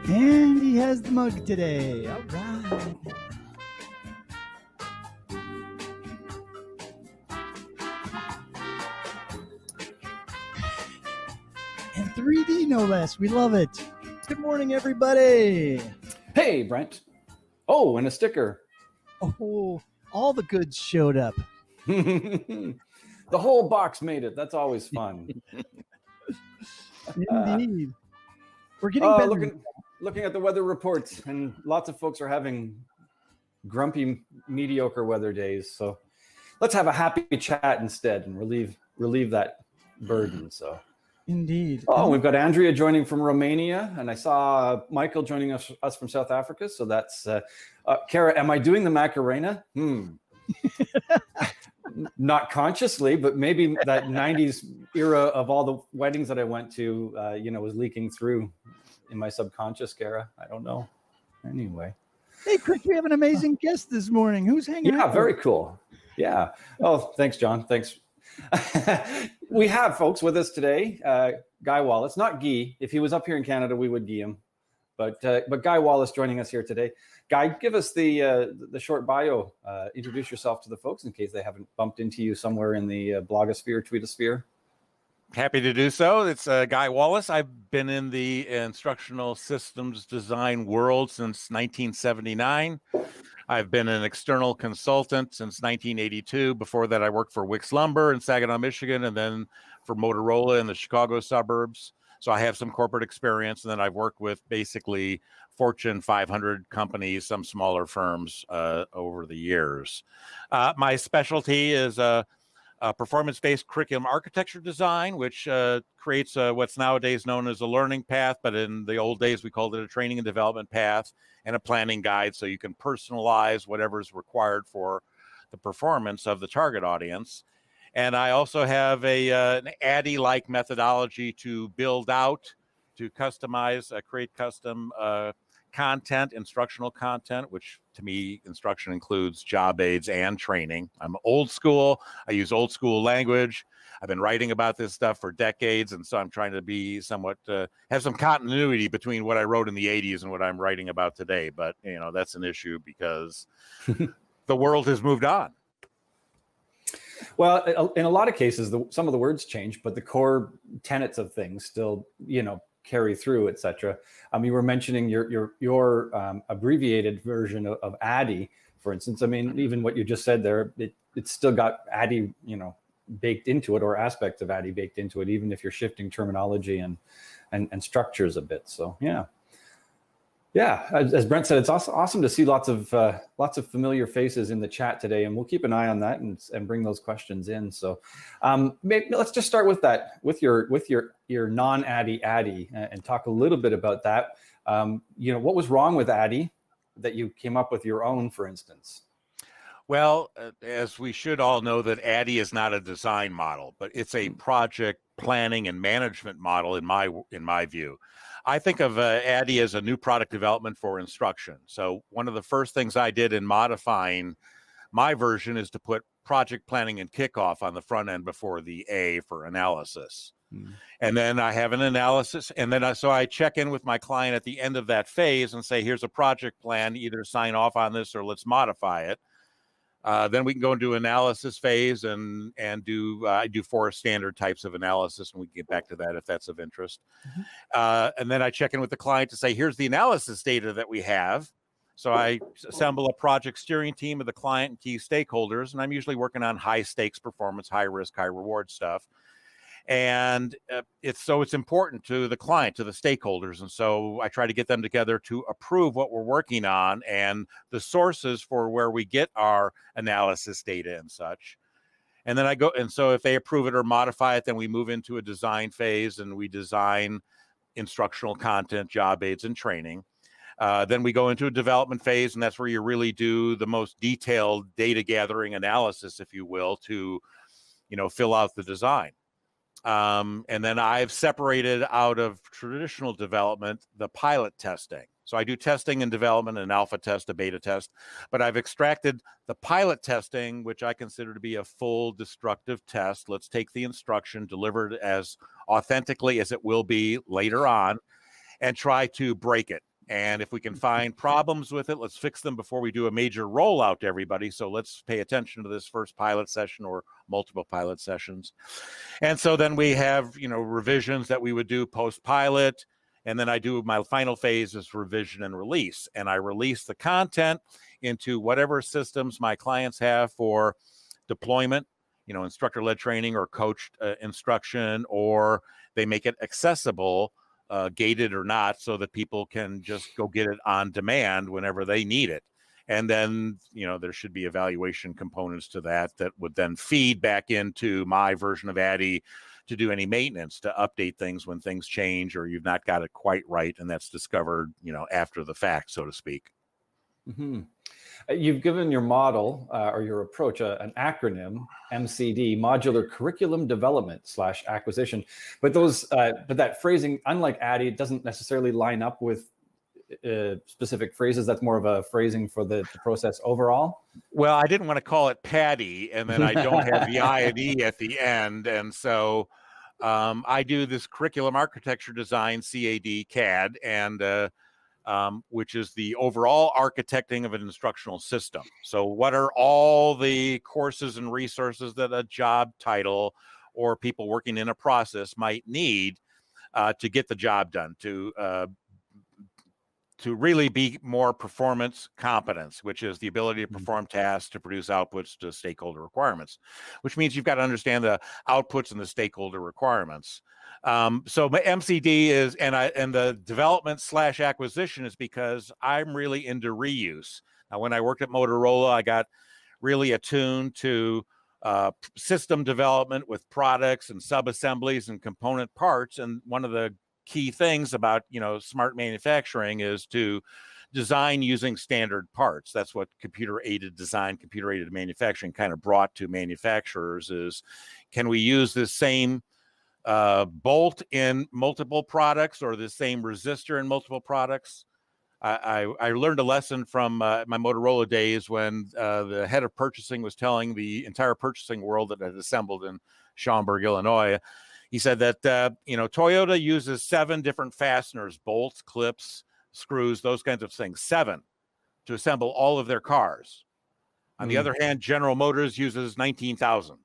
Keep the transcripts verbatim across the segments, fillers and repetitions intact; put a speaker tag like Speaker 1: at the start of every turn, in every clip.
Speaker 1: And he has the mug today. All right. And three D no less. We love it. Good morning, everybody.
Speaker 2: Hey, Brent. Oh, and a sticker.
Speaker 1: Oh, all the goods showed up.
Speaker 2: The whole box made it. That's always fun.
Speaker 1: Indeed. We're getting
Speaker 2: uh,
Speaker 1: better.
Speaker 2: Looking, looking at the weather reports, and lots of folks are having grumpy, mediocre weather days. So let's have a happy chat instead and relieve relieve that burden. So.
Speaker 1: Indeed.
Speaker 2: Oh, we've got Andrea joining from Romania, and I saw Michael joining us, us from South Africa. So that's uh, uh, Kara. Am I doing the Macarena? Hmm. Not consciously, but maybe that nineties era of all the weddings that I went to, uh, you know, was leaking through in my subconscious, Kara. I don't know. Anyway.
Speaker 1: Hey, Chris, we have an amazing guest this morning. Who's hanging
Speaker 2: yeah,
Speaker 1: out?
Speaker 2: Very cool. Yeah. Oh, thanks, John. Thanks. We have folks with us today. Uh, Guy Wallace, not Guy. If he was up here in Canada, we would Guy him. But uh, but Guy Wallace joining us here today. Guy, give us the uh, the short bio. Uh, introduce yourself to the folks in case they haven't bumped into you somewhere in the uh, blogosphere, tweetosphere.
Speaker 3: Happy to do so. It's uh, Guy Wallace. I've been in the instructional systems design world since nineteen seventy-nine. I've been an external consultant since nineteen eighty-two. Before that, I worked for Wix Lumber in Saginaw, Michigan, and then for Motorola in the Chicago suburbs. So I have some corporate experience, and then I've worked with basically Fortune five hundred companies, some smaller firms uh, over the years. Uh, my specialty is uh, uh, performance-based curriculum architecture design, which uh, creates uh, what's nowadays known as a learning path, but in the old days we called it a training and development path, and a planning guide, so you can personalize whatever is required for the performance of the target audience. And I also have a uh, an A D I-like methodology to build out, to customize, uh, create custom uh, content, instructional content, which to me, instruction includes job aids and training. I'm old school. I use old school language. I've been writing about this stuff for decades, and so I'm trying to be somewhat, uh, have some continuity between what I wrote in the eighties and what I'm writing about today. But, you know, that's an issue because the world has moved on.
Speaker 2: Well, in a lot of cases, the, some of the words change, but the core tenets of things still, you know, carry through, et cetera. Um, you were mentioning your your your um, abbreviated version of, of A D I, for instance. I mean, even what you just said there, it it's still got A D I, you know, baked into it, or aspects of A D I baked into it, even if you're shifting terminology and and, and structures a bit. So yeah. Yeah, as, as Brent said, it's awesome, awesome to see lots of uh, lots of familiar faces in the chat today, and we'll keep an eye on that and, and bring those questions in. So, um, maybe let's just start with that, with your with your your non-A D I A D I, and talk a little bit about that. Um, you know, what was wrong with A D I that you came up with your own, for instance?
Speaker 3: Well, uh, as we should all know, that A D I is not a design model, but it's a project planning and management model in my in my view. I think of uh, A D I as a new product development for instruction. So one of the first things I did in modifying my version is to put project planning and kickoff on the front end before the A for analysis. Mm. And then I have an analysis, and then I, so I check in with my client at the end of that phase and say, here's a project plan, either sign off on this or let's modify it. Uh, then we can go into analysis phase and and do uh, I do four standard types of analysis, and we can get back to that if that's of interest. Mm-hmm. uh, and then I check in with the client to say, here's the analysis data that we have. So I assemble a project steering team of the client and key stakeholders, and I'm usually working on high stakes performance, high risk, high reward stuff. And uh, it's so it's important to the client, to the stakeholders. And so I try to get them together to approve what we're working on and the sources for where we get our analysis data and such. And then I go, and so if they approve it or modify it, then we move into a design phase and we design instructional content, job aids, and training. Uh, then we go into a development phase, and that's where you really do the most detailed data gathering analysis, if you will, to, you know, fill out the design. Um, and then I've separated out of traditional development the pilot testing. So I do testing and development, an alpha test, a beta test, but I've extracted the pilot testing, which I consider to be a full destructive test. Let's take the instruction delivered as authentically as it will be later on and try to break it. And if we can find problems with it, let's fix them before we do a major rollout to everybody. So let's pay attention to this first pilot session or multiple pilot sessions. And so then we have, you know, revisions that we would do post-pilot. And then I do my final phase is revision and release. And I release the content into whatever systems my clients have for deployment, you know, instructor-led training or coached uh, instruction, or they make it accessible, Uh, gated or not, so that people can just go get it on demand whenever they need it. And then, you know, there should be evaluation components to that that would then feed back into my version of A D D I to do any maintenance, to update things when things change or you've not got it quite right, and that's discovered, you know, after the fact, so to speak.
Speaker 2: Mm-hmm. You've given your model uh, or your approach uh, an acronym, M C D, Modular Curriculum Development slash Acquisition. But those, uh, but that phrasing, unlike A D D I, it doesn't necessarily line up with uh, specific phrases. That's more of a phrasing for the, the process overall.
Speaker 3: Well, I didn't want to call it PADDY, and then I don't have the I and E at the end, and so um, I do this curriculum architecture design, C A D, C A D, and uh, Um, which is the overall architecting of an instructional system. So what are all the courses and resources that a job title or people working in a process might need uh, to get the job done, to uh, to really be more performance competence, which is the ability to perform tasks, to produce outputs to stakeholder requirements, which means you've got to understand the outputs and the stakeholder requirements. Um, so my M C D is, and I, and the development slash acquisition is because I'm really into reuse. Now, when I worked at Motorola, I got really attuned to uh, system development with products and sub-assemblies and component parts. And one of the key things about, you know, smart manufacturing is to design using standard parts. That's what computer-aided design, computer-aided manufacturing kind of brought to manufacturers is, can we use this same uh, bolt in multiple products or the same resistor in multiple products? I, I, I learned a lesson from uh, my Motorola days when uh, the head of purchasing was telling the entire purchasing world that had assembled in Schaumburg, Illinois. He said that, uh, you know, Toyota uses seven different fasteners, bolts, clips, screws, those kinds of things, seven to assemble all of their cars. On mm. the other hand, General Motors uses nineteen thousand.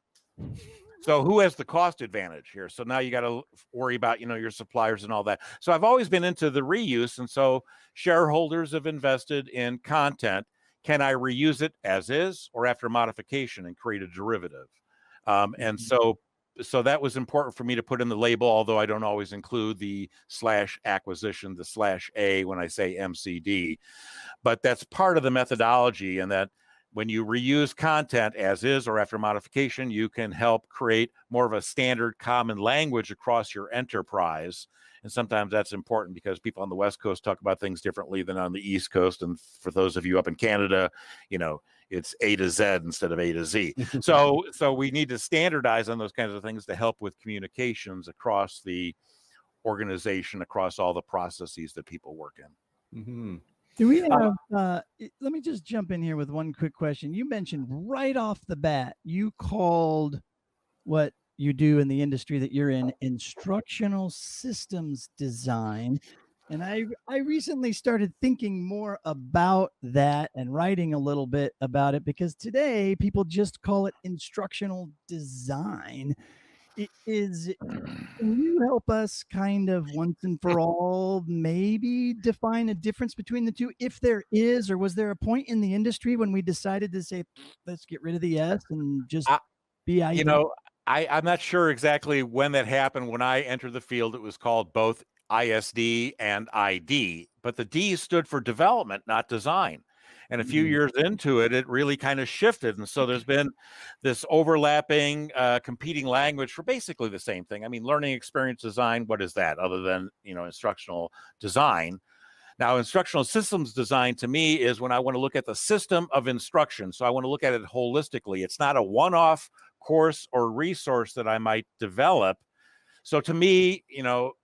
Speaker 3: So who has the cost advantage here? So now you got to worry about, you know, your suppliers and all that. So I've always been into the reuse. And so shareholders have invested in content. Can I reuse it as is or after modification and create a derivative? Um, and so So that was important for me to put in the label, although I don't always include the slash acquisition, the slash A when I say M C D. But that's part of the methodology, and that when you reuse content as is or after modification, you can help create more of a standard common language across your enterprise. And sometimes that's important because people on the West Coast talk about things differently than on the East Coast. And for those of you up in Canada, you know, it's A to Z instead of A to Z. So, so we need to standardize on those kinds of things to help with communications across the organization, across all the processes that people work in.
Speaker 1: Mm-hmm. Do we have, uh, let me just jump in here with one quick question. You mentioned right off the bat, you called what you do in the industry that you're in instructional systems design. And I, I recently started thinking more about that and writing a little bit about it, because today people just call it instructional design. It is, can you help us kind of once and for all maybe define a difference between the two, if there is, or was there a point in the industry when we decided to say, let's get rid of the S and just
Speaker 3: I,
Speaker 1: be I D?
Speaker 3: You know, I, I'm not sure exactly when that happened. When I entered the field, it was called both I S D and I D, but the D stood for development, not design. And a few years into it, it really kind of shifted. And so there's been this overlapping, uh, competing language for basically the same thing. I mean, learning experience design, what is that other than, you know, instructional design? Now, instructional systems design to me is when I want to look at the system of instruction. So I want to look at it holistically. It's not a one-off course or resource that I might develop. So to me, you know,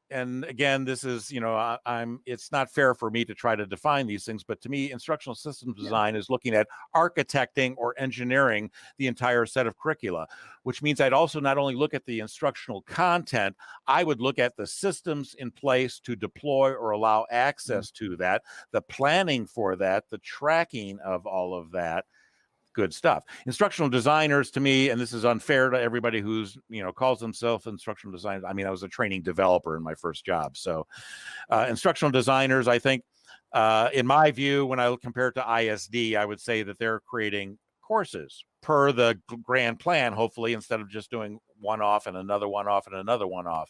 Speaker 3: and again, this is, you know, I, I'm, it's not fair for me to try to define these things, but to me, instructional systems design yeah. is looking at architecting or engineering the entire set of curricula, which means I'd also not only look at the instructional content, I would look at the systems in place to deploy or allow access mm-hmm. to that, the planning for that, the tracking of all of that. Good stuff. Instructional designers, to me, and this is unfair to everybody who's, you know, calls themselves instructional designers. I mean, I was a training developer in my first job. So uh, instructional designers, I think, uh, in my view, when I compare it to I S D, I would say that they're creating courses per the grand plan, hopefully, instead of just doing one off and another one off and another one off.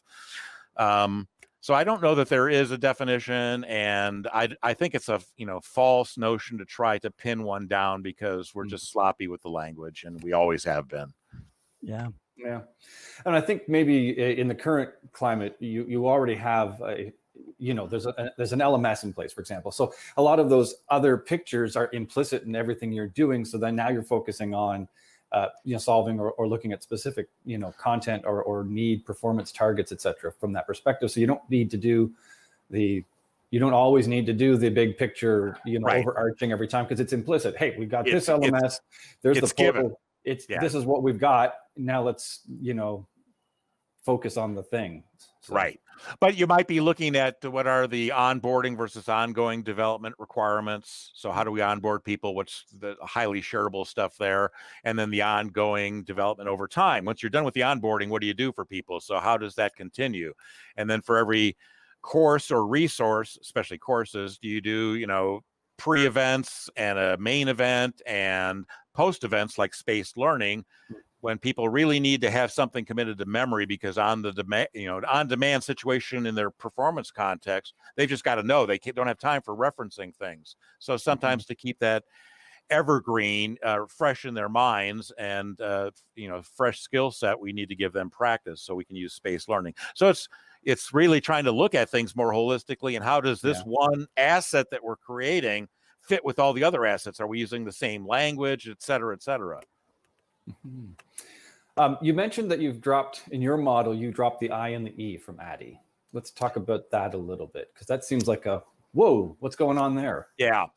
Speaker 3: Um, So I don't know that there is a definition, and I, I think it's a you know false notion to try to pin one down because we're just sloppy with the language, and we always have been.
Speaker 1: Yeah,
Speaker 2: yeah, and I think maybe in the current climate, you you already have a, you know there's a there's an L M S in place, for example. So a lot of those other pictures are implicit in everything you're doing. So then now you're focusing on Uh, you know, solving or, or looking at specific, you know, content or, or need performance targets, et cetera, from that perspective. So you don't need to do the, you don't always need to do the big picture, you know, right. overarching every time because it's implicit. Hey, we've got it's, this L M S. It's, there's
Speaker 3: it's
Speaker 2: the portal.
Speaker 3: Given.
Speaker 2: It's
Speaker 3: yeah.
Speaker 2: This is what we've got. Now let's, you know, focus on the thing. So.
Speaker 3: Right. But you might be looking at what are the onboarding versus ongoing development requirements. So how do we onboard people? What's the highly shareable stuff there? And then the ongoing development over time. Once you're done with the onboarding, what do you do for people? So how does that continue? And then for every course or resource, especially courses, do you do, you know, pre-events and a main event and post-events like spaced learning? When people really need to have something committed to memory because on the demand, you know, on-demand situation in their performance context, they've just got to know they can't, don't have time for referencing things. So sometimes mm-hmm. to keep that evergreen, uh, fresh in their minds and, uh, you know, fresh skill set, we need to give them practice so we can use spaced learning. So it's, it's really trying to look at things more holistically and how does this yeah. one asset that we're creating fit with all the other assets? Are we using the same language, et cetera, et cetera?
Speaker 2: Mm-hmm. Um, you mentioned that you've dropped, in your model, you dropped the I and the E from A D I. Let's talk about that a little bit, because that seems like a, whoa, what's going on there?
Speaker 3: Yeah.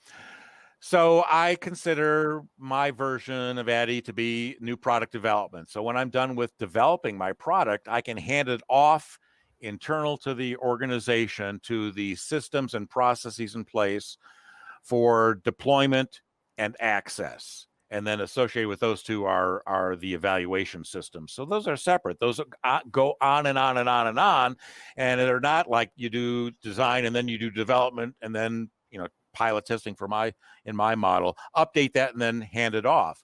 Speaker 3: So I consider my version of A D I to be new product development. So when I'm done with developing my product, I can hand it off internal to the organization, to the systems and processes in place for deployment and access. And then associated with those two are, are the evaluation systems. So those are separate. Those are, go on and on and on and on. And they're not like you do design and then you do development and then, you know, pilot testing for my, in my model, update that and then hand it off.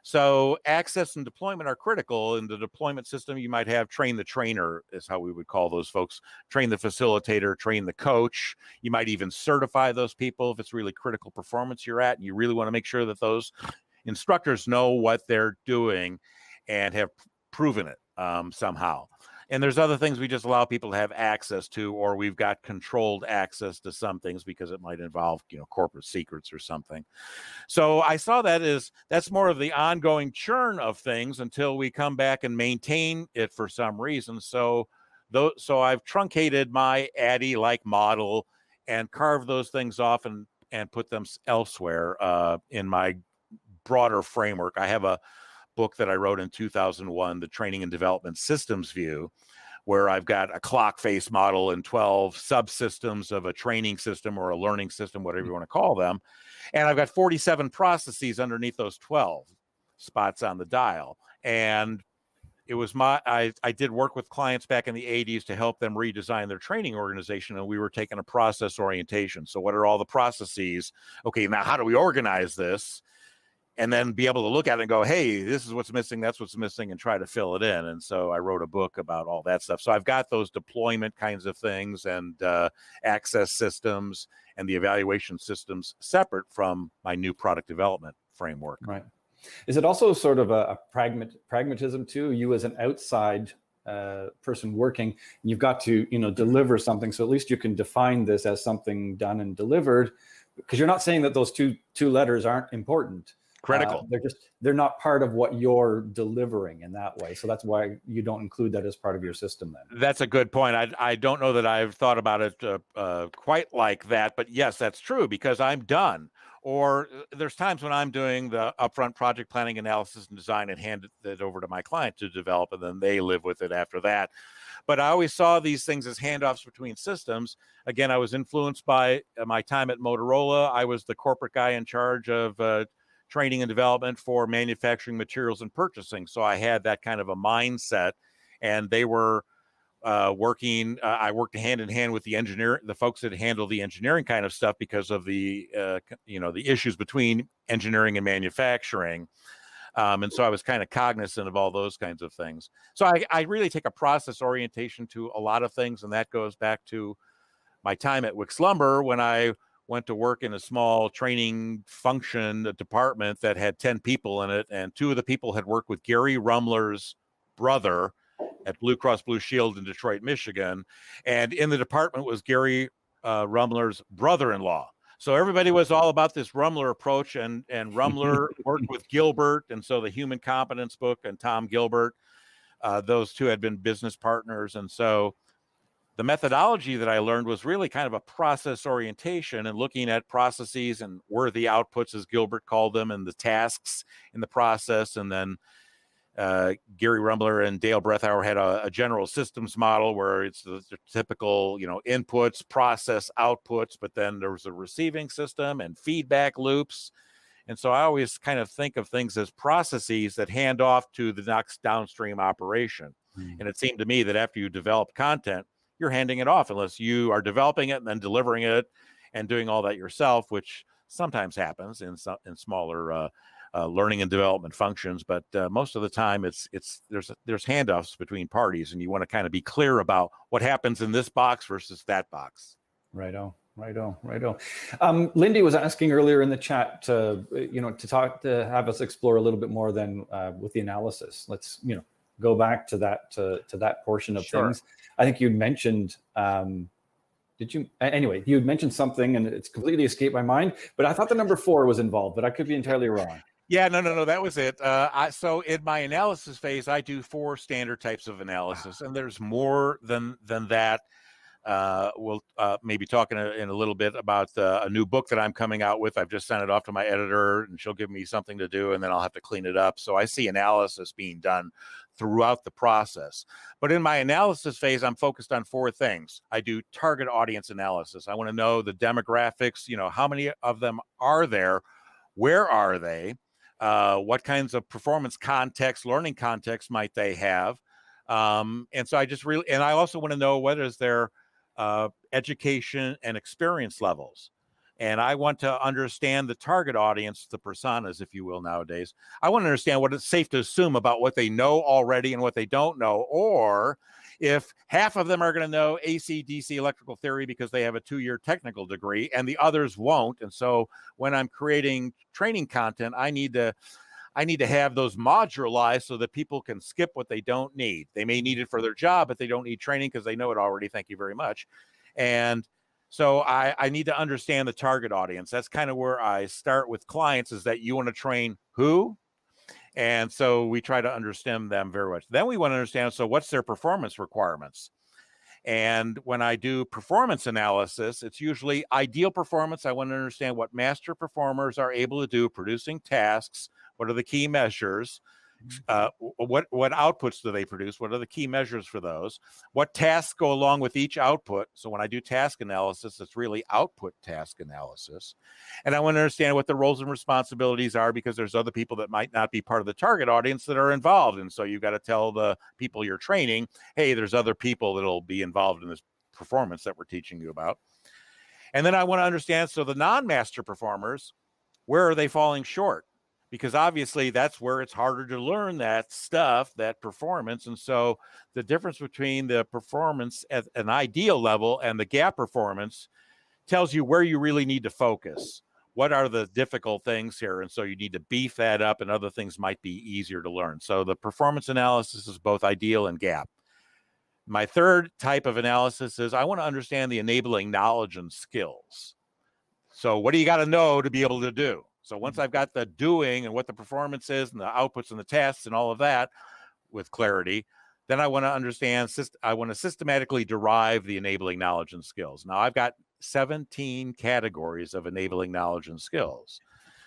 Speaker 3: So access and deployment are critical. In the deployment system, you might have train the trainer is how we would call those folks, train the facilitator, train the coach. You might even certify those people if it's really critical performance you're at. And you really want to make sure that those instructors know what they're doing and have proven it um, somehow. And there's other things we just allow people to have access to, or we've got controlled access to some things because it might involve, you know, corporate secrets or something. So I saw that as that's more of the ongoing churn of things until we come back and maintain it for some reason. So, though, so I've truncated my A D I-like model and carved those things off and and put them elsewhere uh, in my broader framework. I have a book that I wrote in two thousand one, The Training and Development Systems View, where I've got a clock face model and twelve subsystems of a training system or a learning system, whatever you want to call them. And I've got forty-seven processes underneath those twelve spots on the dial. And it was my, I, I did work with clients back in the eighties to help them redesign their training organization. And we were taking a process orientation. So what are all the processes? Okay, now how do we organize this? And then be able to look at it and go, hey, this is what's missing, that's what's missing, and try to fill it in. And so I wrote a book about all that stuff. So I've got those deployment kinds of things and uh, access systems and the evaluation systems separate from my new product development framework.
Speaker 2: Right. Is it also sort of a, a pragmat, pragmatism too? You as an outside uh, person working, you've got to, you know, deliver something. So at least you can define this as something done and delivered, because you're not saying that those two two letters aren't important.
Speaker 3: Critical.
Speaker 2: Uh, they're just, they're not part of what you're delivering in that way. So that's why you don't include that as part of your system then.
Speaker 3: That's a good point. I, I don't know that I've thought about it uh, uh, quite like that, but yes, that's true, because I'm done. Or there's times when I'm doing the upfront project planning, analysis, and design and hand it over to my client to develop, and then they live with it after that. But I always saw these things as handoffs between systems. Again, I was influenced by my time at Motorola. I was the corporate guy in charge of uh, training and development for manufacturing materials and purchasing. So I had that kind of a mindset, and they were uh, working, uh, I worked hand in hand with the engineer, the folks that handle the engineering kind of stuff because of the, uh, you know, the issues between engineering and manufacturing. Um, and so I was kind of cognizant of all those kinds of things. So I, I really take a process orientation to a lot of things. And that goes back to my time at Wix Lumber, when I went to work in a small training function, a department that had ten people in it. And two of the people had worked with Gary Rumler's brother at Blue Cross Blue Shield in Detroit, Michigan. And in the department was Gary uh, Rumler's brother-in-law. So everybody was all about this Rumler approach, and, and Rumler worked with Gilbert. And so the Human Competence book and Tom Gilbert, uh, those two had been business partners. And so the methodology that I learned was really kind of a process orientation and looking at processes and worthy outputs, as Gilbert called them, and the tasks in the process. And then uh, Gary Rumler and Dale Brethauer had a, a general systems model where it's the, the typical, you know, inputs, process, outputs, but then there was a receiving system and feedback loops. And so I always kind of think of things as processes that hand off to the next downstream operation. Mm. And it seemed to me that after you develop content, you're handing it off unless you are developing it and then delivering it and doing all that yourself, which sometimes happens in some, in smaller uh, uh, learning and development functions. But uh, most of the time, it's it's there's there's handoffs between parties, and you want to kind of be clear about what happens in this box versus that box.
Speaker 2: Right on. Right on, right on. Um, Lindy was asking earlier in the chat to, you know, to talk, to have us explore a little bit more than uh, with the analysis. Let's, you know, go back to that, to, to that portion of
Speaker 3: Sure.
Speaker 2: things. I think you mentioned, um, did you, anyway, you had mentioned something and it's completely escaped my mind, but I thought the number four was involved, but I could be entirely wrong.
Speaker 3: Yeah, no, no, no, that was it. Uh, I, so in my analysis phase, I do four standard types of analysis, and there's more than, than that. Uh, we'll uh, maybe talk in a, in a little bit about uh, a new book that I'm coming out with. I've just sent it off to my editor, and she'll give me something to do, and then I'll have to clean it up. So I see analysis being done throughout the process. But in my analysis phase, I'm focused on four things. I do target audience analysis. I want to know the demographics, you know, how many of them are there? Where are they? Uh, what kinds of performance context, learning context might they have? Um, and so I just really, and I also want to know what is their Uh, education and experience levels. And I want to understand the target audience, the personas, if you will, nowadays. I want to understand what it's safe to assume about what they know already and what they don't know, or if half of them are going to know A C D C electrical theory because they have a two-year technical degree and the others won't. And so when I'm creating training content, I need to I need to have those modularized so that people can skip what they don't need. They may need it for their job, but they don't need training because they know it already. Thank you very much. And so I, I need to understand the target audience. That's kind of where I start with clients, is that you want to train who? And so we try to understand them very much. Then we want to understand, so what's their performance requirements? And when I do performance analysis, it's usually ideal performance. I want to understand what master performers are able to do producing tasks. What are the key measures? Uh, what, what outputs do they produce? What are the key measures for those? What tasks go along with each output? So when I do task analysis, it's really output task analysis. And I want to understand what the roles and responsibilities are, because there's other people that might not be part of the target audience that are involved. And so you've got to tell the people you're training, hey, there's other people that'll be involved in this performance that we're teaching you about. And then I want to understand, so the non-master performers, where are they falling short? Because obviously that's where it's harder to learn that stuff, that performance. And so the difference between the performance at an ideal level and the gap performance tells you where you really need to focus. What are the difficult things here? And so you need to beef that up, and other things might be easier to learn. So the performance analysis is both ideal and gap. My third type of analysis is I want to understand the enabling knowledge and skills. So what do you got to know to be able to do? So once I've got the doing and what the performance is and the outputs and the tests and all of that with clarity, then I want to understand, I want to systematically derive the enabling knowledge and skills. Now I've got seventeen categories of enabling knowledge and skills.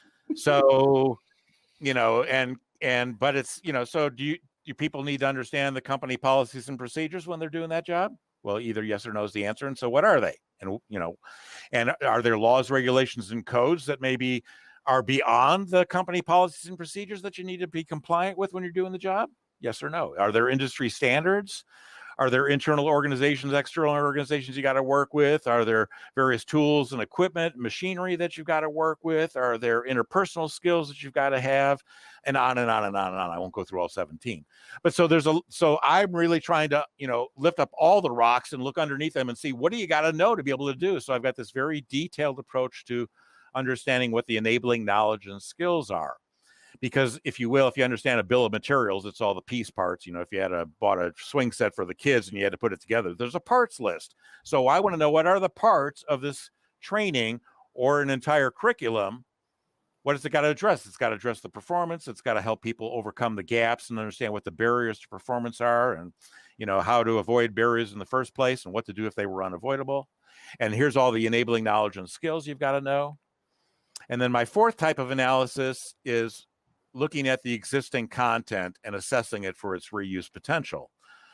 Speaker 3: So, you know, and, and, but it's, you know, so do you, do people need to understand the company policies and procedures when they're doing that job? Well, either yes or no is the answer. And so what are they? And, you know, and are there laws, regulations, and codes that maybe are beyond the company policies and procedures that you need to be compliant with when you're doing the job? Yes or no? Are there industry standards? Are there internal organizations, external organizations you got to work with? Are there various tools and equipment, machinery that you've got to work with? Are there interpersonal skills that you've got to have? And on and on and on and on. I won't go through all seventeen. But so there's a, so I'm really trying to, you know, lift up all the rocks and look underneath them and see what do you got to know to be able to do. So I've got this very detailed approach to understanding what the enabling knowledge and skills are. Because if you will, if you understand a bill of materials, it's all the piece parts. You know, if you had a bought a swing set for the kids and you had to put it together, there's a parts list. So I want to know what are the parts of this training or an entire curriculum. What has it got to address? It's got to address the performance. It's got to help people overcome the gaps and understand what the barriers to performance are, and, you know, how to avoid barriers in the first place and what to do if they were unavoidable. And here's all the enabling knowledge and skills you've got to know. And then my fourth type of analysis is looking at the existing content and assessing it for its reuse potential.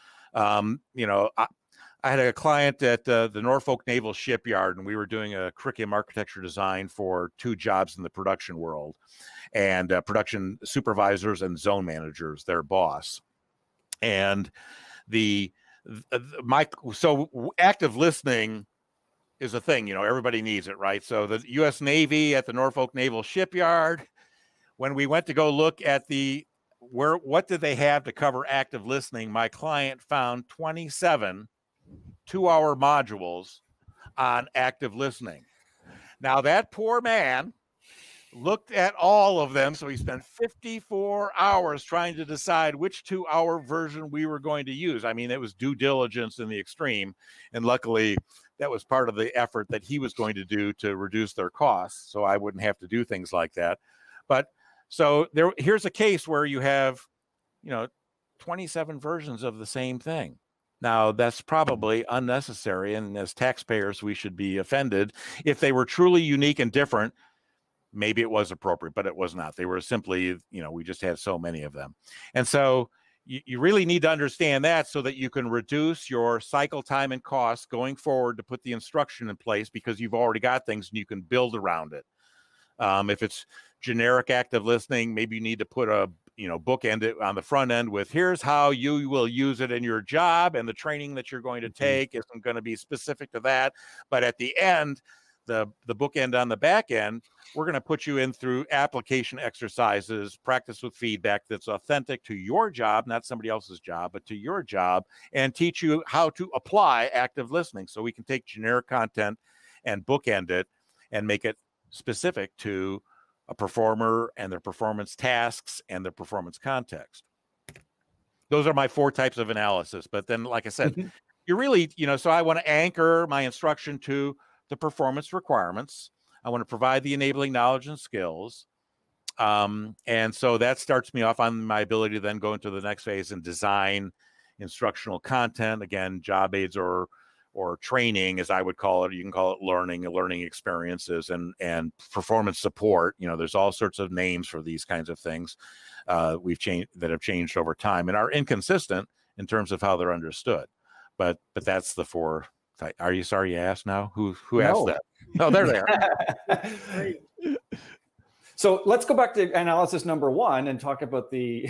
Speaker 3: Um, you know, I, I had a client at uh, the Norfolk Naval Shipyard, and we were doing a curriculum architecture design for two jobs in the production world, and uh, production supervisors and zone managers, their boss. And the, the my so active listening is a thing, you know, everybody needs it, right? So the U S Navy at the Norfolk Naval Shipyard, when we went to go look at the, where, what did they have to cover active listening, my client found twenty-seven two-hour modules on active listening. Now that poor man looked at all of them, so he spent fifty-four hours trying to decide which two-hour version we were going to use. I mean, it was due diligence in the extreme, and luckily that was part of the effort that he was going to do to reduce their costs, so I wouldn't have to do things like that. But so there, here's a case where you have, you know, twenty-seven versions of the same thing. Now, that's probably unnecessary, and as taxpayers, we should be offended. If they were truly unique and different, maybe it was appropriate, but it was not. They were simply, you know, we just had so many of them. And so you, you really need to understand that so that you can reduce your cycle time and costs going forward to put the instruction in place, because you've already got things and you can build around it. Um, if it's generic active listening, maybe you need to put a, you know, bookend it on the front end with, here's how you will use it in your job, and the training that you're going to take isn't going to be specific to that. But at the end, the, the bookend on the back end, we're going to put you in through application exercises, practice with feedback that's authentic to your job, not somebody else's job, but to your job, and teach you how to apply active listening. So we can take generic content and bookend it and make it specific to a performer and their performance tasks and their performance context. Those are my four types of analysis. But then, like I said, mm-hmm. you really, you know, so I want to anchor my instruction to the performance requirements. I want to provide the enabling knowledge and skills. Um, and so that starts me off on my ability to then go into the next phase and design instructional content, again, job aids or or training, as I would call it. You can call it learning, learning experiences, and and performance support. You know, there's all sorts of names for these kinds of things uh, we've changed that have changed over time and are inconsistent in terms of how they're understood. But but that's the four. Are you sorry you asked now? Who who asked no. that? No, they're there.
Speaker 2: So let's go back to analysis number one and talk about the.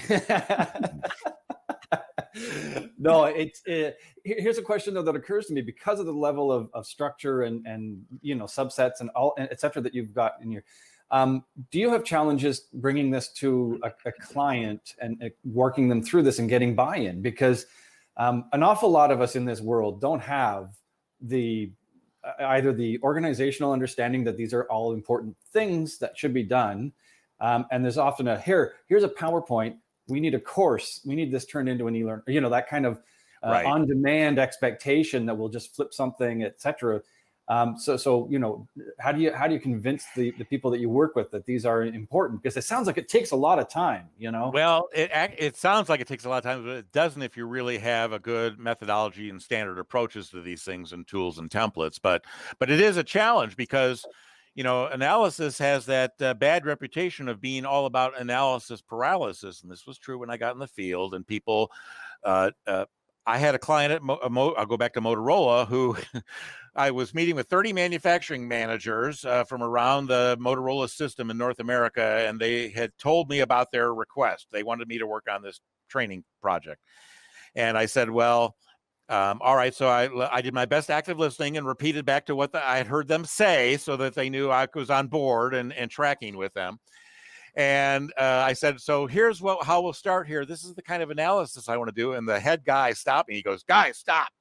Speaker 2: No, it's it, here's a question though that occurs to me because of the level of, of structure and and you know subsets and all et cetera that you've got in your. Um, do you have challenges bringing this to a, a client and uh, working them through this and getting buy-in? Because um, an awful lot of us in this world don't have the uh, either the organizational understanding that these are all important things that should be done, um, and there's often a here here's a PowerPoint. We need a course. We need this turned into an e-learn, you know, that kind of uh, right. on-demand expectation that we'll just flip something, et cetera. Um, so, so you know, how do you how do you convince the the people that you work with that these are important? Because it sounds like it takes a lot of time. You know.
Speaker 3: Well, it it sounds like it takes a lot of time, but it doesn't if you really have a good methodology and standard approaches to these things and tools and templates. But but it is a challenge because, you know, analysis has that uh, bad reputation of being all about analysis paralysis, and this was true when I got in the field. And people, uh, uh, I had a client at Mo, Mo, I'll go back to Motorola who. I was meeting with thirty manufacturing managers uh, from around the Motorola system in North America, and they had told me about their request. They wanted me to work on this training project. And I said, well, um, all right. So I, I did my best active listening and repeated back to what the, I had heard them say so that they knew I was on board and, and tracking with them. And uh, I said, so here's what how we'll start here. This is the kind of analysis I want to do. And the head guy stopped me. He goes, guys, stop.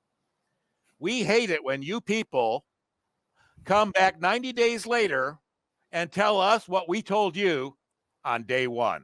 Speaker 3: We hate it when you people come back ninety days later and tell us what we told you on day one.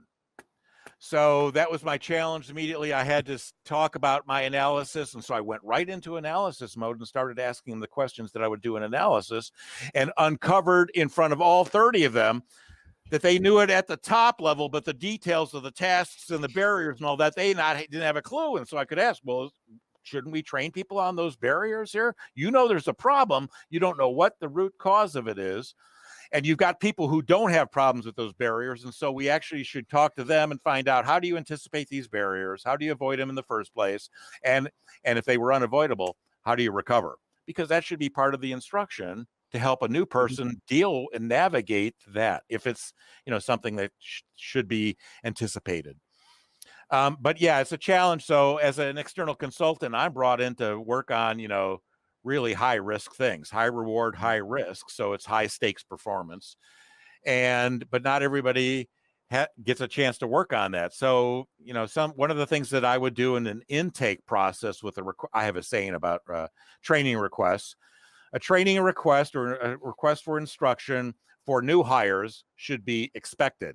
Speaker 3: So that was my challenge immediately. I had to talk about my analysis. And so I went right into analysis mode and started asking them the questions that I would do in analysis, and uncovered in front of all thirty of them that they knew it at the top level, but the details of the tasks and the barriers and all that, they not didn't have a clue. And so I could ask, well, shouldn't we train people on those barriers here? You know, there's a problem. You don't know what the root cause of it is. And you've got people who don't have problems with those barriers. And so we actually should talk to them and find out, how do you anticipate these barriers? How do you avoid them in the first place? And, and if they were unavoidable, how do you recover? Because that should be part of the instruction to help a new person deal and navigate that, if it's, you know, something that sh- should be anticipated. Um, but yeah, it's a challenge. So as an external consultant, I'm brought in to work on, you know, really high risk things, high reward, high risk. So it's high stakes performance. And, but not everybody ha- gets a chance to work on that. So, you know, some, one of the things that I would do in an intake process with a, requ- I have a saying about uh, training requests, a training request or a request for instruction for new hires should be expected.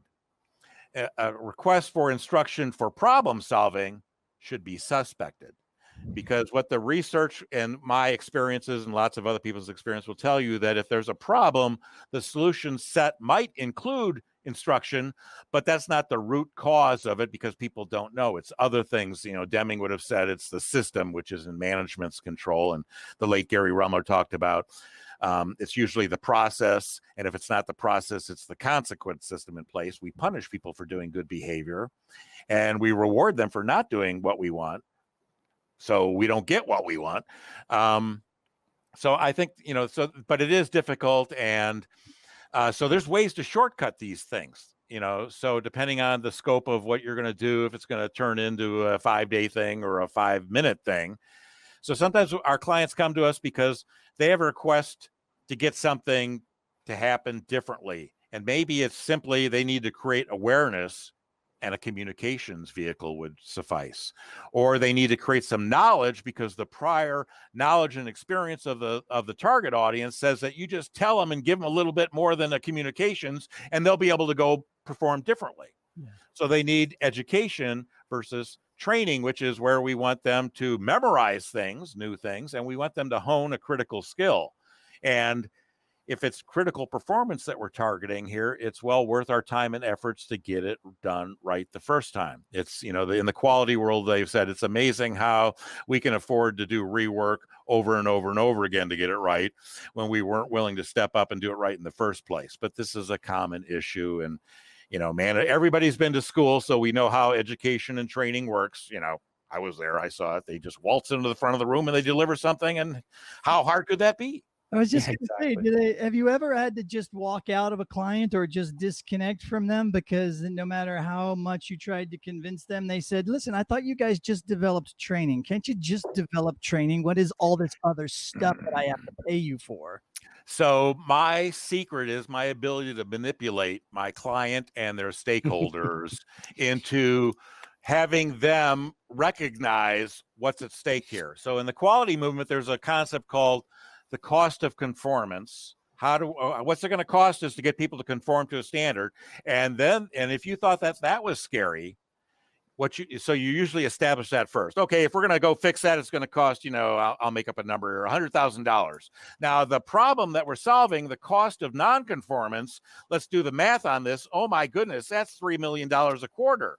Speaker 3: A request for instruction for problem solving should be suspected, because what the research and my experiences and lots of other people's experience will tell you, that if there's a problem, the solution set might include instruction, but that's not the root cause of it, because people don't know. It's other things. You know, Deming would have said it's the system, which is in management's control. And the late Gary Rumler talked about Um, it's usually the process. And if it's not the process, it's the consequence system in place. We punish people for doing good behavior, and we reward them for not doing what we want. So we don't get what we want. Um, so I think, you know, so, but it is difficult. And uh, so there's ways to shortcut these things, you know, so depending on the scope of what you're going to do, if it's going to turn into a five day thing or a five minute thing. So sometimes our clients come to us because they have a request to get something to happen differently. And maybe it's simply they need to create awareness, and a communications vehicle would suffice. Or they need to create some knowledge, because the prior knowledge and experience of the of the target audience says that you just tell them and give them a little bit more than the communications, and they'll be able to go perform differently. Yeah. So they need education versus training, which is where we want them to memorize things, new things, and we want them to hone a critical skill. And if it's critical performance that we're targeting here, it's well worth our time and efforts to get it done right the first time. It's, you know, the, in the quality world, they've said it's amazing how we can afford to do rework over and over and over again to get it right, when we weren't willing to step up and do it right in the first place. But this is a common issue. And, you know, man, everybody's been to school, so we know how education and training works. You know, I was there, I saw it. They just waltz into the front of the room and they deliver something. And how hard could that be?
Speaker 1: I was just
Speaker 2: Yeah,
Speaker 1: going to
Speaker 2: exactly.
Speaker 1: say, did they, have you ever had to just walk out of a client or just disconnect from them because no matter how much you tried to convince them, they said, listen, I thought you guys just developed training. Can't you just develop training? What is all this other stuff that I have to pay you for?
Speaker 3: So my secret is my ability to manipulate my client and their stakeholders into having them recognize what's at stake here. So in the quality movement, there's a concept called the cost of conformance. How do, uh, what's it going to cost us to get people to conform to a standard? And then, and if you thought that that was scary, what you, so you usually establish that first. Okay, if we're going to go fix that, it's going to cost, you know, I'll, I'll make up a number here, one hundred thousand dollars. Now, the problem that we're solving, the cost of nonconformance, let's do the math on this. Oh my goodness, that's three million dollars a quarter.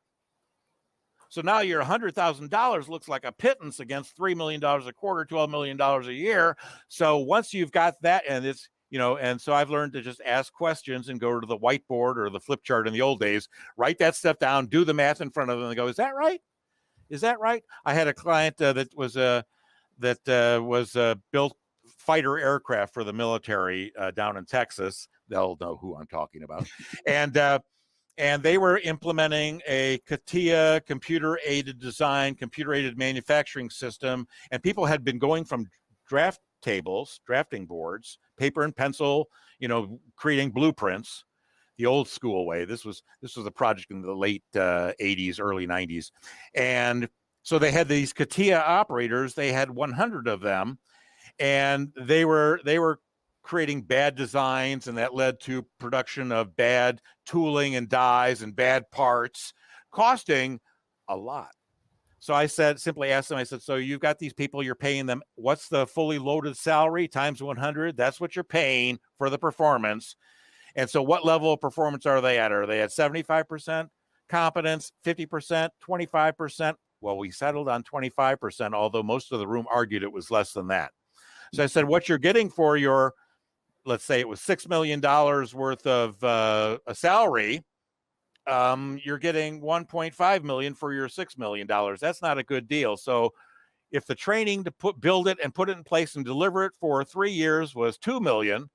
Speaker 3: So now your one hundred thousand dollars looks like a pittance against three million dollars a quarter, twelve million dollars a year. So once you've got that, and it's, you know, and so I've learned to just ask questions and go to the whiteboard or the flip chart in the old days, write that stuff down, do the math in front of them and go, is that right? Is that right? I had a client uh, that was uh, that uh, was uh, built fighter aircraft for the military uh, down in Texas. They'll know who I'm talking about. and uh, and they were implementing a CATIA computer-aided design, computer-aided manufacturing system, and people had been going from draft tables, drafting boards, paper and pencil, you know, creating blueprints, the old school way. This was this was a project in the late uh, eighties, early nineties, and so they had these CATIA operators. They had one hundred of them, and they were they were creating bad designs, and that led to production of bad tooling and dies and bad parts, costing a lot. So I said, simply asked them, I said, so you've got these people, you're paying them, what's the fully loaded salary times one hundred? That's what you're paying for the performance. And so what level of performance are they at? Are they at seventy-five percent competence, fifty percent, twenty-five percent? Well, we settled on twenty-five percent, although most of the room argued it was less than that. So I said, what you're getting for your, let's say it was six million dollars worth of uh, a salary, um, you're getting one point five million for your six million dollars. That's not a good deal. So if the training to put, build it and put it in place and deliver it for three years was two million,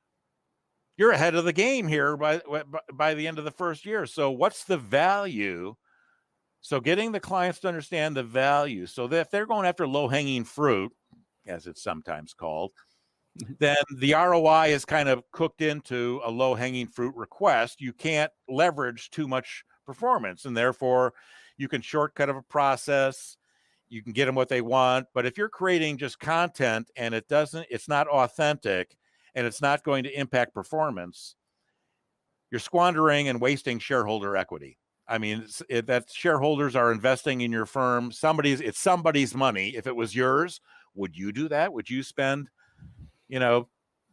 Speaker 3: you're ahead of the game here by, by the end of the first year. So what's the value? So getting the clients to understand the value, so that if they're going after low hanging fruit, as it's sometimes called, then the R O I is kind of cooked into a low-hanging fruit request. You can't leverage too much performance, and therefore you can shortcut a process. You can get them what they want. But if you're creating just content and it doesn't, it's not authentic, and it's not going to impact performance, you're squandering and wasting shareholder equity. I mean, it's, it, that shareholders are investing in your firm. Somebody's, it's somebody's money. If it was yours, would you do that? Would you spend, you know,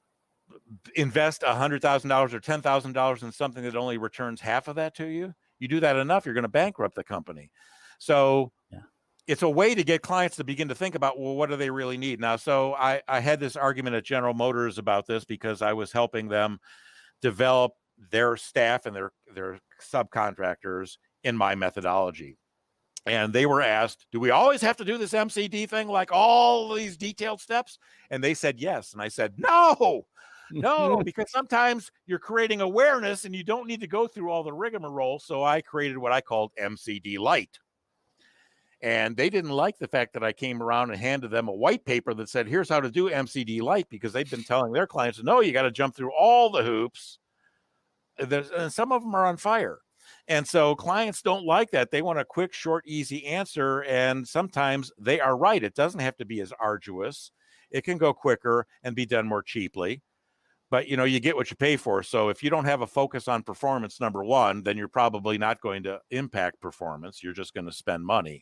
Speaker 3: invest one hundred thousand dollars or ten thousand dollars in something that only returns half of that to you? You do that enough, you're going to bankrupt the company. So yeah. It's a way to get clients to begin to think about, well, what do they really need? Now, so I, I had this argument at General Motors about this because I was helping them develop their staff and their, their subcontractors in my methodology. And they were asked, do we always have to do this M C D thing, like all these detailed steps? And they said yes. And I said, no, no, because sometimes you're creating awareness and you don't need to go through all the rigmarole. So I created what I called M C D Light. And they didn't like the fact that I came around and handed them a white paper that said, here's how to do M C D Light, because they've been telling their clients, no, you got to jump through all the hoops. There's, and some of them are on fire. And so clients don't like that. They want a quick, short, easy answer. And sometimes they are right. It doesn't have to be as arduous. It can go quicker and be done more cheaply. But, you know, you get what you pay for. So if you don't have a focus on performance, number one, then you're probably not going to impact performance. You're just going to spend money.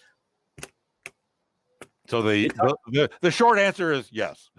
Speaker 3: So the, the, the, the short answer is yes.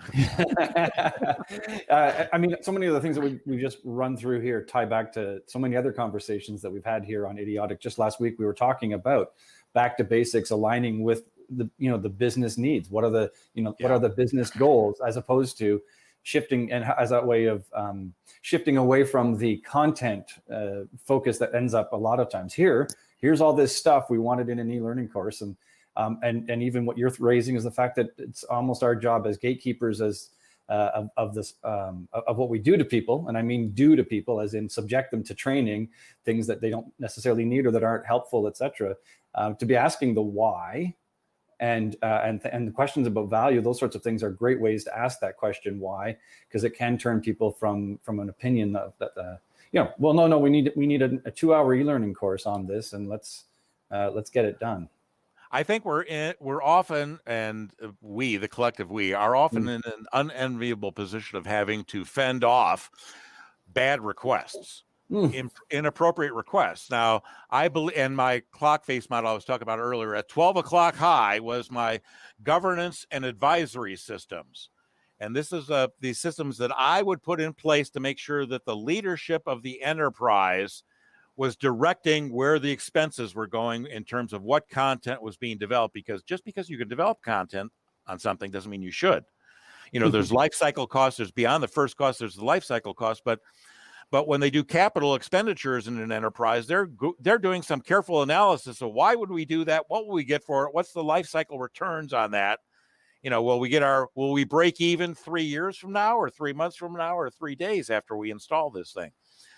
Speaker 2: uh, I mean, so many of the things that we, we've just run through here tie back to so many other conversations that we've had here on Idiotic. Just last week, we were talking about back to basics, aligning with the, you know, the business needs. What are the, you know, yeah. what are the business goals, as opposed to shifting, and as that way of um, shifting away from the content uh, focus that ends up a lot of times here. Here's all this stuff we wanted in an e-learning course. And Um, and, and even what you're raising is the fact that it's almost our job as gatekeepers as uh, of, of this um, of what we do to people. And I mean do to people as in subject them to training, things that they don't necessarily need or that aren't helpful, et cetera. Uh, to be asking the why and, uh, and, and the questions about value, those sorts of things are great ways to ask that question why, because it can turn people from, from an opinion of that, uh, you know, well, no, no, we need, we need a, a two hour e-learning course on this, and let's, uh, let's get it done.
Speaker 3: I think we're in, we're often, and we, the collective we, are often
Speaker 2: mm.
Speaker 3: in an unenviable position of having to fend off bad requests. mm. in, inappropriate requests. Now, I believe, and my clock face model I was talking about earlier, at twelve o'clock high was my governance and advisory systems. And this is uh, the systems that I would put in place to make sure that the leadership of the enterprise was directing where the expenses were going in terms of what content was being developed. Because just because you can develop content on something doesn't mean you should. You know, there's life cycle costs. There's beyond the first cost. There's the life cycle cost. But but when they do capital expenditures in an enterprise, they're they're doing some careful analysis of why would we do that? What will we get for it? What's the life cycle returns on that? You know, will we get our, will we break even three years from now or three months from now or three days after we install this thing?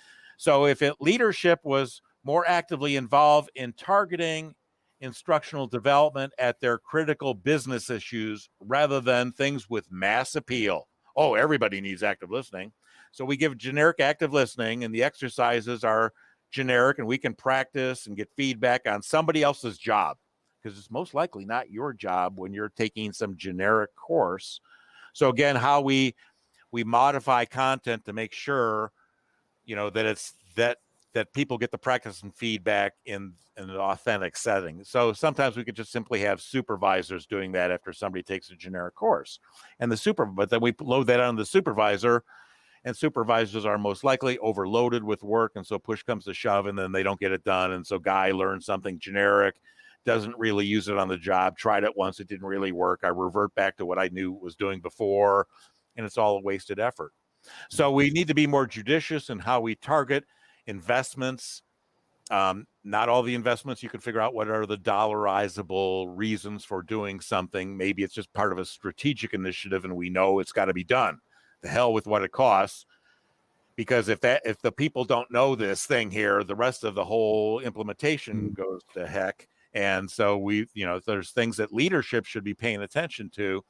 Speaker 3: So if it, leadership was more actively involved in targeting instructional development at their critical business issues rather than things with mass appeal. Oh, everybody needs active listening. So we give generic active listening, and the exercises are generic, and we can practice and get feedback on somebody else's job, because it's most likely not your job when you're taking some generic course. So again, how we we modify content to make sure, you know, that it's that that people get the practice and feedback in, in an authentic setting. So sometimes we could just simply have supervisors doing that after somebody takes a generic course. And the super, but then we load that on the supervisor, and supervisors are most likely overloaded with work. And so push comes to shove, and then they don't get it done. And so Guy learns something generic, doesn't really use it on the job, tried it once, it didn't really work. I revert back to what I knew was doing before, and it's all a wasted effort. So we need to be more judicious in how we target investments. Um, not all the investments, you can figure out what are the dollarizable reasons for doing something. Maybe it's just part of a strategic initiative and we know it's got to be done. The hell with what it costs. Because if that, if the people don't know this thing here, the rest of the whole implementation goes to heck. And so we, you know, there's things that leadership should be paying attention to.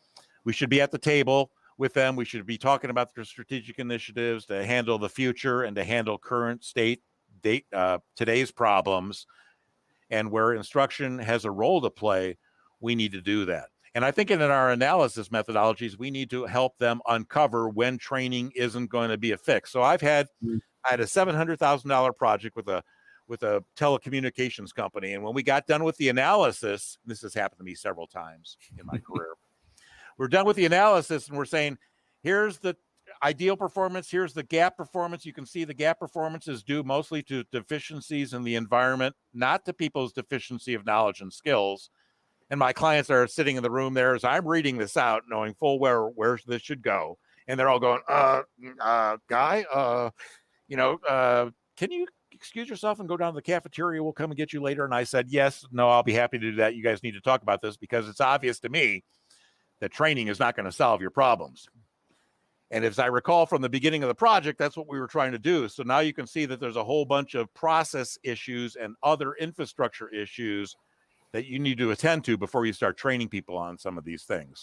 Speaker 3: We should be at the table with them. We should be talking about their strategic initiatives to handle the future and to handle current state, date, uh, today's problems. And where instruction has a role to play, we need to do that. And I think in our analysis methodologies, we need to help them uncover when training isn't going to be a fix. So I've had, mm-hmm. I had a seven hundred thousand dollar project with a with a telecommunications company. And when we got done with the analysis, this has happened to me several times in my career. We're done with the analysis and we're saying, here's the ideal performance, here's the gap performance. You can see the gap performance is due mostly to deficiencies in the environment, not to people's deficiency of knowledge and skills. And my clients are sitting in the room there as I'm reading this out, knowing full where, where this should go. And they're all going, uh, uh, Guy, uh, you know, uh, can you excuse yourself and go down to the cafeteria? We'll come and get you later. And I said, yes, no, I'll be happy to do that. You guys need to talk about this because it's obvious to me that training is not going to solve your problems. And as I recall from the beginning of the project, that's what we were trying to do. So now you can see that there's a whole bunch of process issues and other infrastructure issues that you need to attend to before you start training people on some of these things.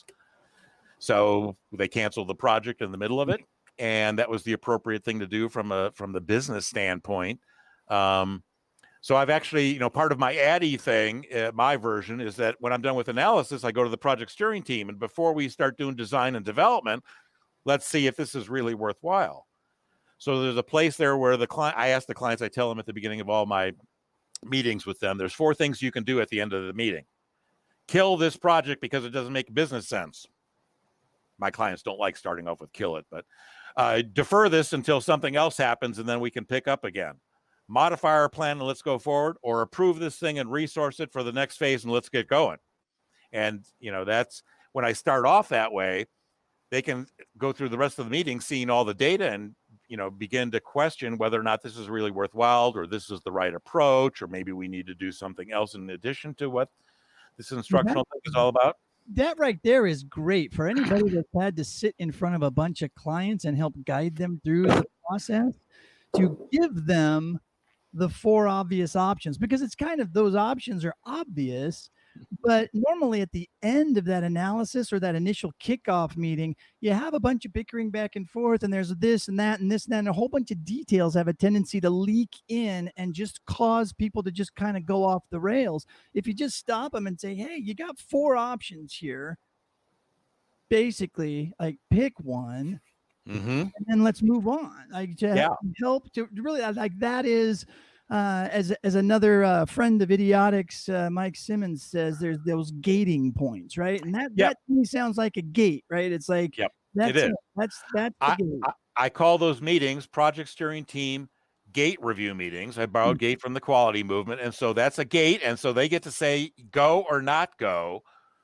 Speaker 3: So they canceled the project in the middle of it. And that was the appropriate thing to do from a from the business standpoint. Um, so I've actually, you know, part of my A D D I thing, uh, my version is that when I'm done with analysis, I go to the project steering team. And before we start doing design and development, let's see if this is really worthwhile. So there's a place there where the client, I ask the clients, I tell them at the beginning of all my meetings with them, there's four things you can do at the end of the meeting. Kill this project because it doesn't make business sense. My clients don't like starting off with kill it, but uh, defer this until something else happens and then we can pick up again. Modify our plan and let's go forward, or approve this thing and resource it for the next phase and let's get going. And, you know, that's when I start off that way, they can go through the rest of the meeting seeing all the data and, you know, begin to question whether or not this is really worthwhile or this is the right approach, or maybe we need to do something else in addition to what this instructional thing is all about.
Speaker 1: That right there is great for anybody that's had to sit in front of a bunch of clients and help guide them through the process, to give them the four obvious options, because it's kind of, those options are obvious, but normally at the end of that analysis or that initial kickoff meeting, you have a bunch of bickering back and forth, and there's this and that and this and that, and a whole bunch of details have a tendency to leak in and just cause people to just kind of go off the rails. If you just stop them and say, hey, you got four options here, basically, like, pick one
Speaker 3: Mm-hmm.
Speaker 1: and then let's move on. Like to
Speaker 3: Yeah.
Speaker 1: help to really like that is uh, as as another uh, friend of idiotics, uh, Mike Simmons says, there's those gating points, right? And that
Speaker 3: Yep.
Speaker 1: that to me sounds like a gate, right? It's like
Speaker 3: Yep.
Speaker 1: that's
Speaker 3: It is.
Speaker 1: it. That's that's the
Speaker 3: I,
Speaker 1: gate.
Speaker 3: I, I call those meetings project steering team gate review meetings. I borrowed
Speaker 1: Mm.
Speaker 3: gate from the quality movement. And so that's a gate. And so they get to say go or not go,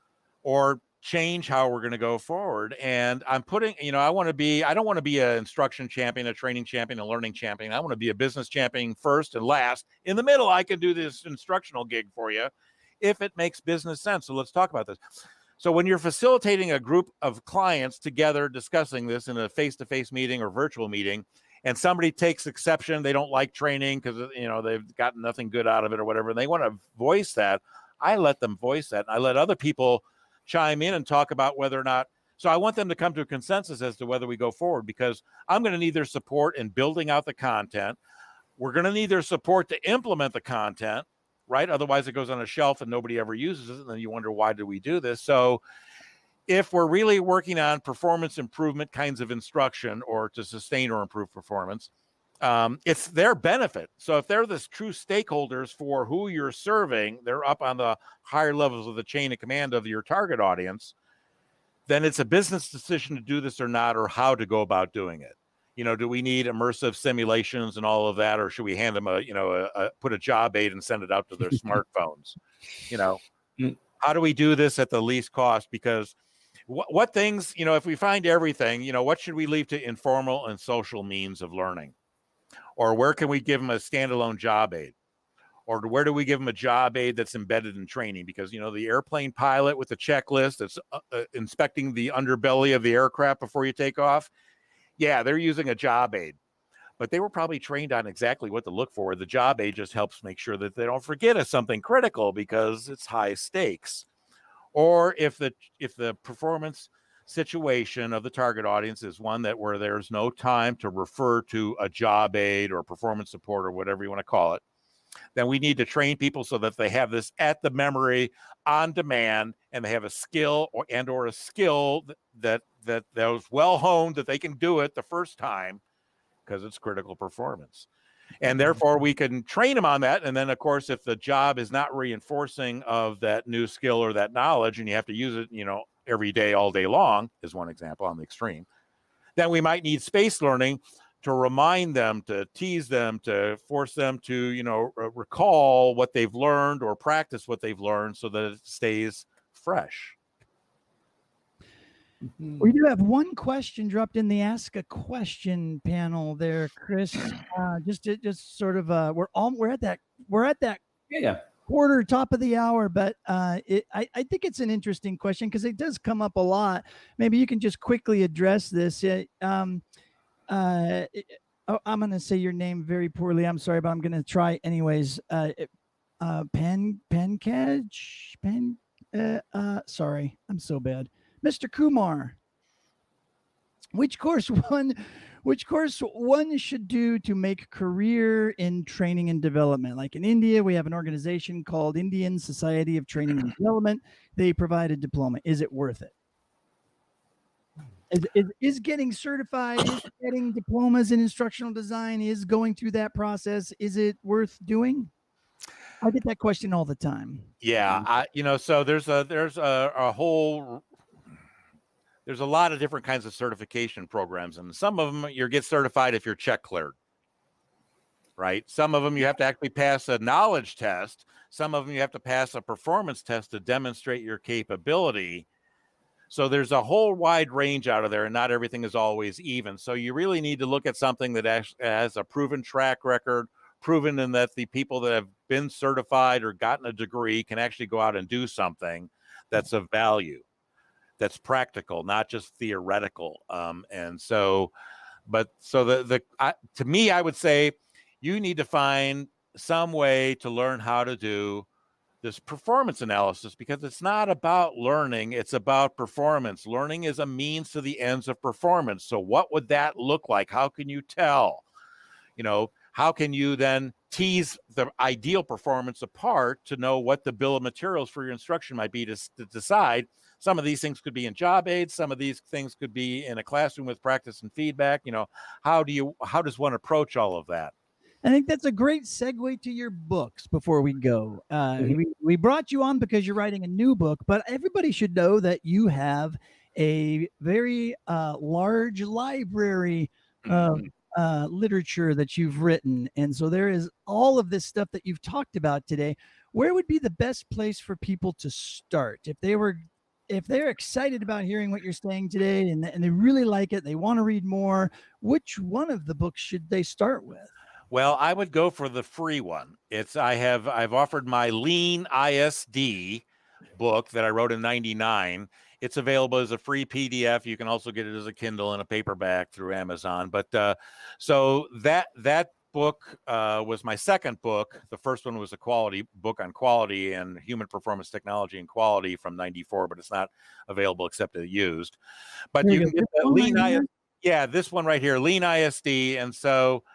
Speaker 3: or change how we're going to go forward. And I'm putting, you know, I want to be, I don't want to be an instruction champion, a training champion, a learning champion. I want to be a business champion first and last. In the middle, I can do this instructional gig for you if it makes business sense. So let's talk about this. So when you're facilitating a group of clients together discussing this in a face-to-face meeting or virtual meeting, and somebody takes exception, they don't like training because, you know, they've gotten nothing good out of it or whatever, and they want to voice that, I let them voice that. And I let other people chime in and talk about whether or not, so I want them to come to a consensus as to whether we go forward, because I'm going to need their support in building out the content. We're going to need their support to implement the content, right? Otherwise it goes on a shelf and nobody ever uses it. And then you wonder, why did we do this? So if we're really working on performance improvement kinds of instruction, or to sustain or improve performance, um, it's their benefit. So if they're the true stakeholders for who you're serving, they're up on the higher levels of the chain of command of your target audience, then it's a business decision to do this or not, or how to go about doing it. You know, do we need immersive simulations and all of that, or should we hand them a, you know, a, a, put a job aid and send it out to their smartphones? You know, how do we do this at the least cost? Because what, what things, you know, if we find everything, you know, what should we leave to informal and social means of learning? Or where can we give them a standalone job aid? Or where do we give them a job aid that's embedded in training? Because, you know, the airplane pilot with the checklist that's uh, uh, inspecting the underbelly of the aircraft before you take off, yeah, they're using a job aid, but they were probably trained on exactly what to look for. The job aid just helps make sure that they don't forget of something critical because it's high stakes. Or if the if the performance situation of the target audience is one that where there's no time to refer to a job aid or performance support or whatever you want to call it, then we need to train people so that they have this at the memory on demand, and they have a skill or and or a skill that that that was well honed, that they can do it the first time because it's critical performance. And therefore we can train them on that. And then of course, if the job is not reinforcing of that new skill or that knowledge, and you have to use it, you know, every day, all day long, is one example on the extreme, then we might need space learning to remind them, to tease them, to force them to, you know, recall what they've learned or practice what they've learned so that it stays fresh.
Speaker 1: We do have one question dropped in the Ask a Question panel there, Chris. Uh, just to, just sort of uh, we're all we're at that we're at that
Speaker 2: Yeah, yeah.
Speaker 1: quarter top of the hour, but uh, it, I, I think it's an interesting question because it does come up a lot. Maybe you can just quickly address this. It, um, uh, it, oh, I'm going to say your name very poorly. I'm sorry, but I'm going to try anyways. Uh, uh, Pen Penkaj Pen. Uh, uh, sorry, I'm so bad. Mister Kumar, which course one, which course one should do to make career in training and development? Like in India, we have an organization called Indian Society of Training and Development. They provide a diploma. Is it worth it? Is, is, is getting certified, is getting diplomas in instructional design, is going through that process, is it worth doing? I get that question all the time.
Speaker 3: Yeah, I, you know, so there's a there's a, a whole there's a lot of different kinds of certification programs, and some of them you get certified if you're check cleared, right? Some of them you have to actually pass a knowledge test. Some of them you have to pass a performance test to demonstrate your capability. So there's a whole wide range out of there, and not everything is always even. So you really need to look at something that actually has a proven track record, proven in that the people that have been certified or gotten a degree can actually go out and do something that's of value, that's practical, not just theoretical. Um, and so, but so the, the I, to me, I would say you need to find some way to learn how to do this performance analysis, because it's not about learning, it's about performance. Learning is a means to the ends of performance. So what would that look like? How can you tell? You know, how can you then tease the ideal performance apart to know what the bill of materials for your instruction might be to, to decide? Some of these things could be in job aids. Some of these things could be in a classroom with practice and feedback. You know, how do you, how does one approach all of that?
Speaker 1: I think that's a great segue to your books before we go. Uh,
Speaker 2: Mhm.
Speaker 1: we, we brought you on because you're writing a new book, but everybody should know that you have a very uh, large library of
Speaker 3: Mhm.
Speaker 1: uh, literature that you've written. And so there is all of this stuff that you've talked about today. Where would be the best place for people to start if they were if they're excited about hearing what you're saying today and, and they really like it, they want to read more, which one of the books should they start with?
Speaker 3: Well, I would go for the free one. It's I have I've offered my Lean I S D book that I wrote in ninety-nine. It's available as a free P D F. You can also get it as a Kindle and a paperback through Amazon. But uh, so that that book uh, was my second book. The first one was a quality book on quality and human performance technology and quality from ninety-four, but it's not available except used. But
Speaker 1: There
Speaker 3: you
Speaker 1: you
Speaker 3: can
Speaker 1: go.
Speaker 3: get
Speaker 1: This
Speaker 3: the
Speaker 1: one
Speaker 3: Lean
Speaker 1: right
Speaker 3: I S D.
Speaker 1: here?
Speaker 3: Yeah, this one right here, Lean I S D. And so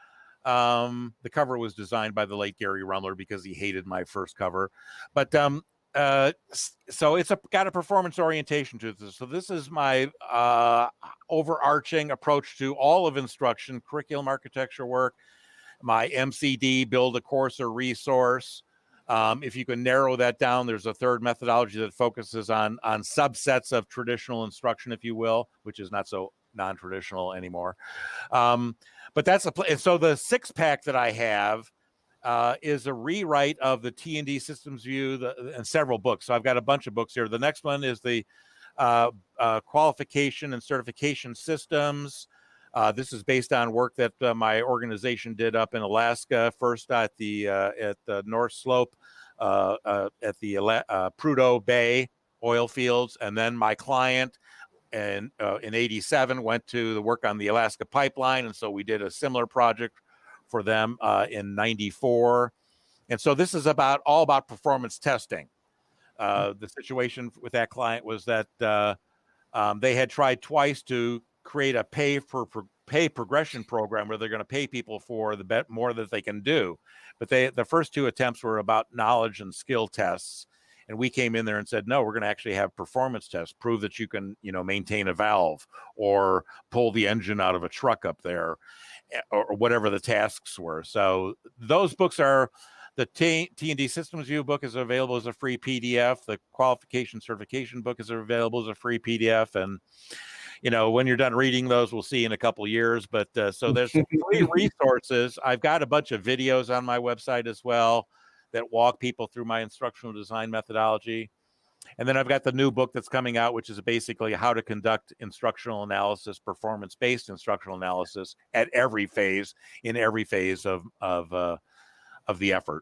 Speaker 3: um, the cover was designed by the late Gary Rumler because he hated my first cover. But um, uh, so it's a, got a performance orientation to this. So this is my uh, overarching approach to all of instruction, curriculum architecture work, my M C D, build a course or resource. Um, if you can narrow that down, there's a third methodology that focuses on, on subsets of traditional instruction, if you will, which is not so non-traditional anymore. Um, but that's a, and so the six pack that I have uh, is a rewrite of the T and D systems view the, and several books. So I've got a bunch of books here. The next one is the uh, uh, qualification and certification systems. Uh, this is based on work that uh, my organization did up in Alaska, first at the uh, at the North Slope, uh, uh, at the uh, Prudhoe Bay oil fields, and then my client and uh, in eighty-seven went to the work on the Alaska pipeline, and so we did a similar project for them uh, in ninety-four. And so this is about all about performance testing. Uh, the situation with that client was that uh, um, they had tried twice to create a pay for, for pay progression program where they're going to pay people for the bet more that they can do. But they the first two attempts were about knowledge and skill tests. And we came in there and said, no, we're going to actually have performance tests, prove that you can, you know, maintain a valve or pull the engine out of a truck up there, or, or whatever the tasks were. So those books are, the T and D Systems View book is available as a free P D F. The Qualification Certification book is available as a free P D F. And, you know, when you're done reading those, we'll see in a couple of years. But uh, so there's three resources. I've got a bunch of videos on my website as well that walk people through my instructional design methodology. And then I've got the new book that's coming out, which is basically how to conduct instructional analysis, performance-based instructional analysis at every phase, in every phase of of uh, of the effort.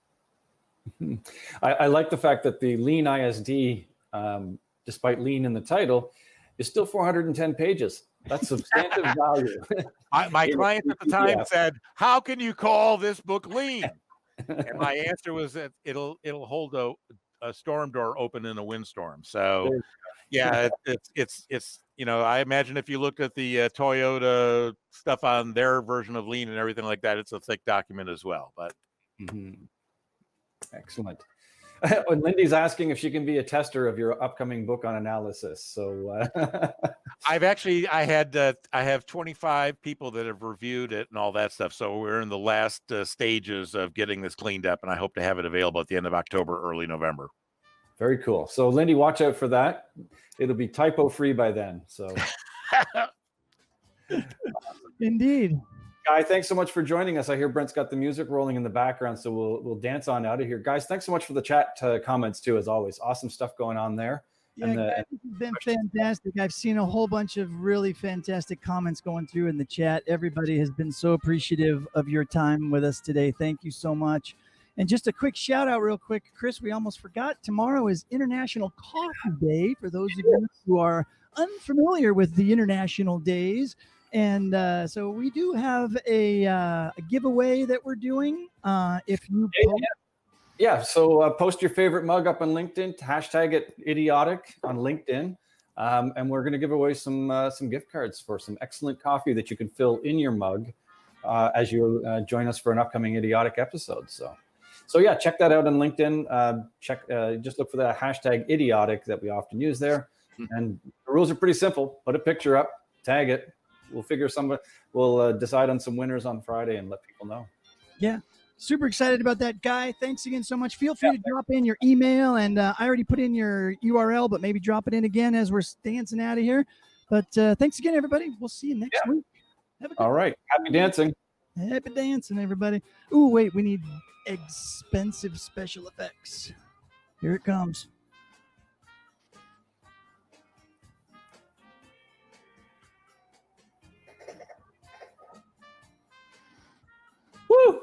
Speaker 2: I, I like the fact that the Lean I S D, um, despite lean in the title, is still four hundred ten pages. That's substantive value.
Speaker 3: I, my client at the time said, "How can you call this book lean?" And my answer was that it'll it'll hold a, a storm door open in a windstorm. So, yeah, it, it's it's it's you know, I imagine if you looked at the uh, Toyota stuff on their version of lean and everything like that, it's a thick document as well. But
Speaker 2: mm-hmm. Excellent. And Lindy's asking if she can be a tester of your upcoming book on analysis. So uh...
Speaker 3: I've actually, I had, uh, I have twenty-five people that have reviewed it and all that stuff. So we're in the last uh, stages of getting this cleaned up, and I hope to have it available at the end of October, early November.
Speaker 2: Very cool. So Lindy, watch out for that. It'll be typo free by then. So
Speaker 1: Indeed.
Speaker 2: Guy, thanks so much for joining us. I hear Brent's got the music rolling in the background, so we'll we'll dance on out of here. Guys, thanks so much for the chat uh, comments too, as always. Awesome stuff going on there.
Speaker 1: Yeah,
Speaker 2: and the,
Speaker 1: guys, this has been fantastic. I've seen a whole bunch of really fantastic comments going through in the chat. Everybody has been so appreciative of your time with us today. Thank you so much. And just a quick shout out real quick, Chris, we almost forgot. Tomorrow is International Coffee Day for those of you who are unfamiliar with the international days. And uh, so we do have a, uh, a giveaway that we're doing. Uh, if you
Speaker 2: yeah, yeah. yeah, so uh, post your favorite mug up on LinkedIn, hashtag it idiotic on LinkedIn, um, and we're going to give away some uh, some gift cards for some excellent coffee that you can fill in your mug uh, as you uh, join us for an upcoming idiotic episode. So, so yeah, check that out on LinkedIn. Uh, check, uh, just look for the hashtag idiotic that we often use there. And the rules are pretty simple. Put a picture up, tag it. We'll figure some, we'll uh, decide on some winners on Friday and let people know.
Speaker 1: Yeah. Super excited about that, Guy. Thanks again so much. Feel free yeah, to drop in your email, and uh, I already put in your U R L, but maybe drop it in again as we're dancing out of here. But uh, thanks again, everybody. We'll see you next yeah. week. Have a good
Speaker 2: All right. Happy dancing.
Speaker 1: Happy dancing, everybody. Ooh, wait, we need expensive special effects. Here it comes.
Speaker 2: Woo!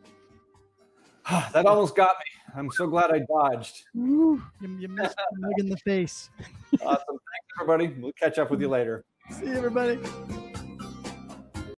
Speaker 2: That almost got me. I'm so glad I dodged.
Speaker 1: Ooh, you, you missed the mug in the face.
Speaker 2: Awesome. Thanks, everybody. We'll catch up with you later.
Speaker 1: See you, everybody.